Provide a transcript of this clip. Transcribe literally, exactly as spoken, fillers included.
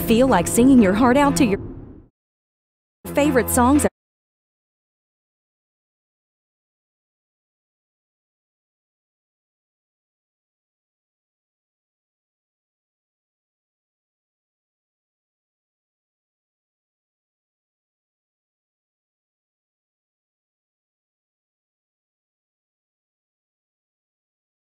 feel like singing your heart out to your favorite songs